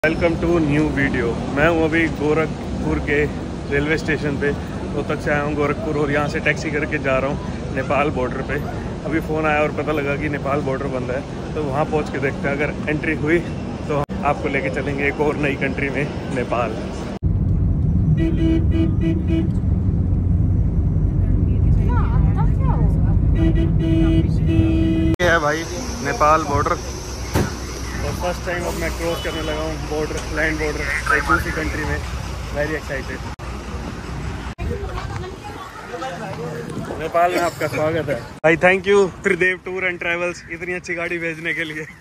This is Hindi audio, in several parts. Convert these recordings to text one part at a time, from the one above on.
Welcome to new video. मैं हूँ अभी गोरखपुर के रेलवे स्टेशन पे। रोहतक से आया हूँ गोरखपुर और यहाँ से टैक्सी करके जा रहा हूँ नेपाल बॉर्डर पे। अभी फ़ोन आया और पता लगा कि नेपाल बॉर्डर बंद है, तो वहाँ पहुँच के देखते हैं। अगर एंट्री हुई तो आपको लेके चलेंगे एक और नई कंट्री में, नेपाल। ये है भाई नेपाल बॉर्डर, और फर्स्ट टाइम अब मैं क्रॉस करने लगा हूँ बॉर्डर, लैंड बॉर्डर एक दूसरी कंट्री में। Very excited. नेपाल में आपका स्वागत है भाई। Thank you Tridev tour and travels इतनी अच्छी गाड़ी भेजने के लिए।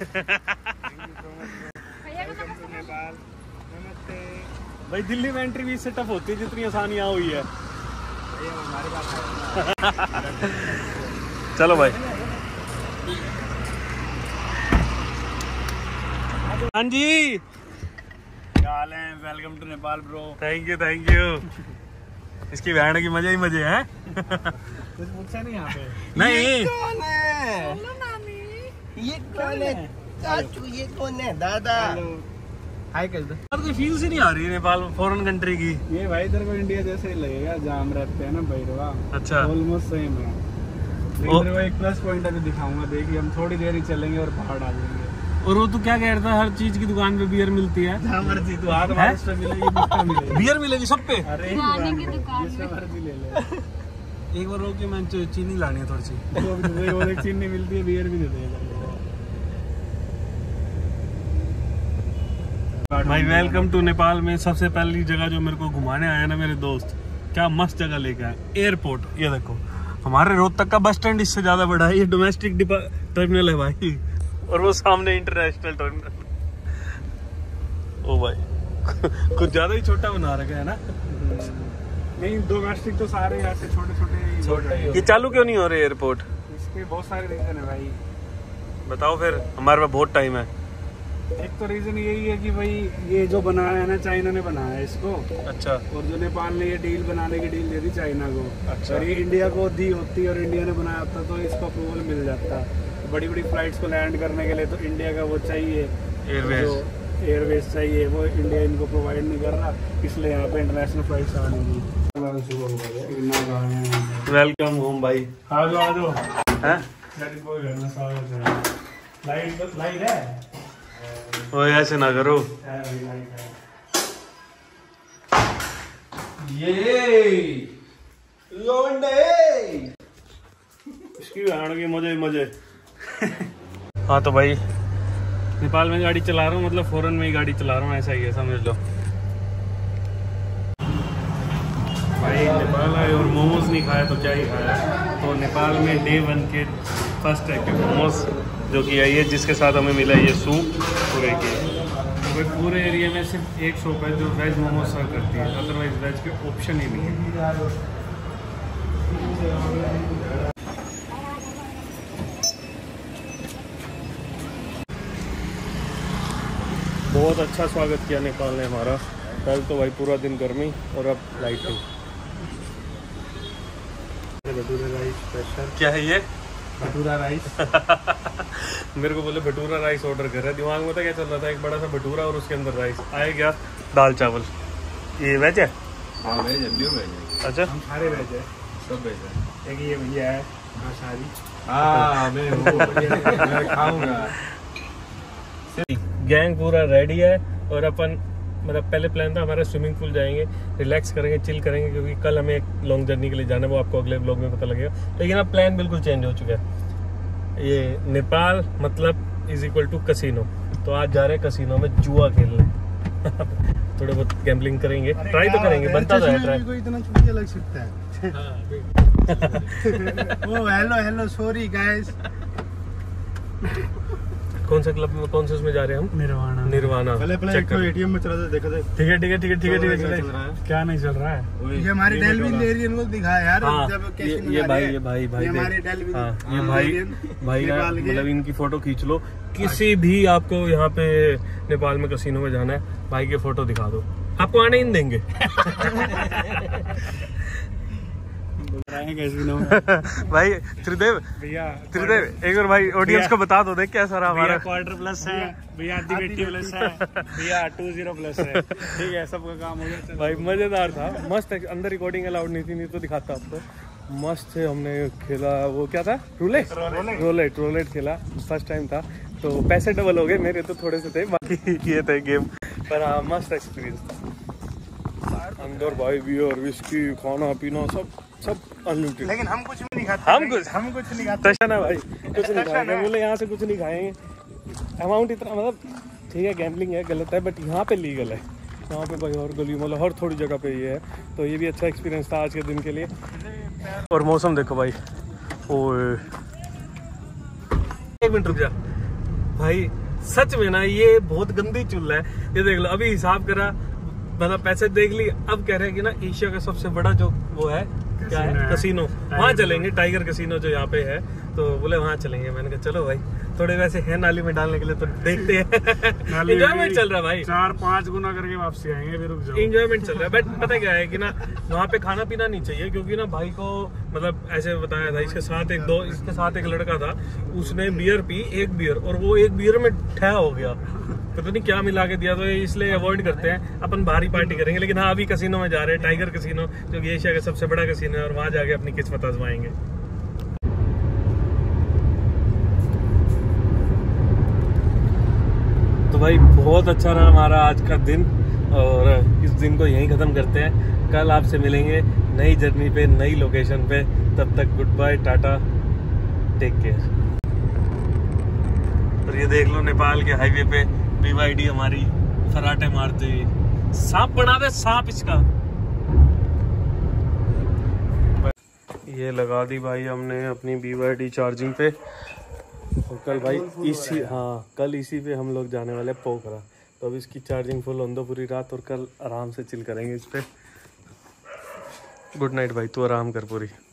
भाई दिल्ली में एंट्री भी इससे टफ होती है जितनी आसानी यहाँ हुई है। चलो भाई। हाँ जी, क्या हाल है? Welcome to Nepal bro. Thank you thank you. इसकी बहन की मजे ही मजे हैं। कुछ पूछा नहीं यहाँ पे? नहीं, ये कौन है? ये कौन है? चाचू ये कौन है? दादा हाय कर दो। कोई फील सी नहीं आ रही है नेपाल फॉरेन कंट्री की। ये भाई इधर को इंडिया जैसे ही लगेगा जहाँ हम रहते हैं ना भैरवा। अच्छा, ऑलमोस्ट सेम है। लेकिन वो एक प्लस पॉइंट अभी दिखाऊंगा, देखिए हम थोड़ी देर ही चलेंगे और पहाड़ आ जाएंगे। और वो तो क्या कह रहा था, हर चीज की दुकान पे बियर मिलती है। जहाँ मर्जी तू हाथ महाराष्ट्र मिलेगी, मक्का मिलेगी। बियर मिलेगी सब पे। अरे जिससे मर्जी ले ले। एक बार रोके, मैं चीनी लानी है थोड़ी सी। वो चीनी मिलती है, बियर भी दे देगा भाई। वेलकम टू नेपाल में सबसे पहली जगह जो मेरे को घुमाने आया ना मेरे दोस्त, क्या मस्त जगह लेके आए। एयरपोर्ट। ये देखो, हमारे रोहतक का बस स्टैंड इससे ज्यादा बड़ा है। ये डोमेस्टिक टर्मिनल है भाई, और वो सामने इंटरनेशनल टर्मिनल। ओ भाई कुछ ज्यादा ही छोटा बना रखा है ना। नहीं, डोमेस्टिक तो सारे ऐसे छोटे ये चालू क्यों नहीं हो रहे एयरपोर्ट? इसके बहुत सारे रीजन है भाई। बताओ फिर, हमारे पास बहुत टाइम है। एक तो रीजन यही है कि भाई ये जो बनाया है ना, चाइना ने बनाया है इसको। अच्छा। और जो नेपाल ने ये डील बनाने की डील दे दी चाइना को। अच्छा। और ये इंडिया को दी होती और इंडिया ने बनाया होता तो इसको अप्रूवल मिल जाता। बड़ी बड़ी फ्लाइट्स को लैंड करने के लिए तो इंडिया का वो चाहिए, एयरवेज चाहिए। वो इंडिया इनको प्रोवाइड नहीं कर रहा, इसलिए यहाँ पे इंटरनेशनल फ्लाइट्स आ नहीं रही। वेलकम होम भाई। आ जाओ आ जाओ। लाइट है। ओ ऐसे ना करो। ये इसकी बहन की मजे मजे। हाँ तो भाई, नेपाल में गाड़ी चला रहा हूँ, मतलब फॉरेन में ही गाड़ी चला रहा हूँ, ऐसा ही है समझ लो भाई। नेपाल आए और मोमोज नहीं खाया तो क्या ही खाया। तो नेपाल में डे 1 के फर्स्ट है मोमोज जो कि आई है, जिसके साथ हमें मिला ये सूप पूरे के। तो पूरे एरिया में सिर्फ एक शॉप है जो वेज मोमोज सर्व करती है, अदरवाइज वेज के ऑप्शन ही नहीं है। बहुत अच्छा स्वागत किया नेपाल ने हमारा। कल तो भाई पूरा दिन गर्मी और अब लाइटिंग। Bhatura rice special. क्या है ये? भटूरा राइस। मेरे को बोले भटूरा राइस ऑर्डर कर रहा है। दिमाग में तो क्या चल रहा था, एक बड़ा सा भटूरा और उसके अंदर राइस आए। क्या दाल चावल? ये वेज है? हाँ वेज है, प्योर वेज है। अच्छा, हम सारे वेज है, सब वेज है। एक ये भैया है शादी। हाँ मैं खाऊंगा। गैंग पूरा रेडी है और अपन मतलब पहले प्लान था हमारा स्विमिंग पूल जाएंगे, रिलैक्स करेंगे, चिल करेंगे, क्योंकि कल हमें एक लॉन्ग जर्नी के लिए जाना है। वो आपको अगले ब्लॉग में पता लगेगा। लेकिन अब प्लान बिल्कुल चेंज हो चुका है। ये नेपाल मतलब इज इक्वल टू कसिनो। तो आज जा रहे हैं कसिनो में जुआ खेलने। थोड़े बहुत गैम्बलिंग करेंगे, ट्राई तो करेंगे, बनता तो है ट्राई। कोई इतना चुटिया लग सकता है। Oh hello sorry guys. कौन सा क्लब में, कौन से उसमें जा रहे हैं हम? निर्वाणा। पहले एटीएम में चला था, देखा था। ठीक है। क्या नहीं चल रहा है? ये हमारे टेलीविजन एरियन को दिखाया यार। हाँ, जब ये भाई हमारे टेलीविजन। हाँ, ये भाई का मतलब इनकी फोटो खींच लो। किसी भी आपको यहाँ पे नेपाल में कसिनो में जाना है, भाई के फोटो दिखा दो, आपको आने ही नहीं देंगे। कैसीनो भाई त्रिदेव भैया एक बार भाई ऑडियंस को बता दो, देख कैसा रहा हमारा। क्वार्टर प्लस है भैया, आधी बेटी प्लस है भैया, 20 प्लस है। ठीक है, सबका काम हो गया भाई मजेदार था, मस्त। अंदर रिकॉर्डिंग अलाउड नहीं थी, नहीं तो दिखाता आपको। मस्त है, हमने खेला वो क्या था, रोलेट खेला, फर्स्ट टाइम था तो पैसे डबल हो गए, मेरे तो थोड़े से थे, बाकी ये थे गेम। पर हाँ मस्त एक्सपीरियंस था। अंदर भाई बियर विस्की खाना पीना सब अनलिमिटेड, लेकिन हम कुछ भी नहीं खाते। हम कुछ नहीं खाते। तशन है भाई, कुछ नहीं खाएंगे। बोले यहाँ से कुछ नहीं खाएंगे, अमाउंट इतना मतलब ठीक है, गैम्बलिंग है, गलत है, बट यहाँ पे लीगल है। यहाँ पे भाई और गली मतलब हर थोड़ी जगह पे ये है, तो ये भी अच्छा एक्सपीरियंस था आज के दिन के लिए। और मौसम देखो भाई, ओए 1 मिनट रुक जा भाई, सच में ना ये बहुत गंदी चुल्ला है। ये देख लो, अभी हिसाब करा, मतलब पैसे देख ली, अब कह रहे हैं कि ना एशिया का सबसे बड़ा जो वो है क्या है, कसीनो, वहाँ चलेंगे, टाइगर कसीनो जो यहाँ पे है, तो बोले वहाँ चलेंगे। मैंने कहा चलो भाई, थोड़े वैसे है नाली में डालने के लिए, तो देखते हैं। एंजॉयमेंट चल रहा है भाई, 4-5 गुना करके वापसी आएंगे, फिर रुक जाओ। एंजॉयमेंट चल रहा है, बट पता क्या है कि ना वहाँ पे खाना पीना नहीं चाहिए, क्योंकि ना भाई को मतलब ऐसे बताया था, इसके साथ एक लड़का था, उसने बियर पी, एक बियर, और वो एक बियर में ठा हो गया, पता नहीं क्या मिला के दिया, तो इसलिए अवॉइड करते हैं। अपन बाहरी पार्टी करेंगे, लेकिन हाँ अभी कसीनो में जा रहे हैं, टाइगर कसीनो, जो कि एशिया का सबसे बड़ा कसीनो है, और वहाँ जाके अपनी किस्मत आजमाएंगे। तो भाई बहुत अच्छा रहा हमारा आज का दिन, और इस दिन को यहीं ख़त्म करते हैं। कल आपसे मिलेंगे नई जर्नी पे, नई लोकेशन पे। तब तक good bye, tata, take care. और ये देख लो, नेपाल के हाईवे पे BYD हमारी फराटे मारते हुए, सांप बना दे सांप इसका। ये लगा दी भाई हमने अपनी BYD चार्जिंग पे, और कल भाई कल इसी पे हम लोग जाने वाले पोखरा, तो अब इसकी चार्जिंग फुल होने दो पूरी रात, और कल आराम से चिल करेंगे इस पे। गुड नाइट भाई, तू आराम कर पूरी।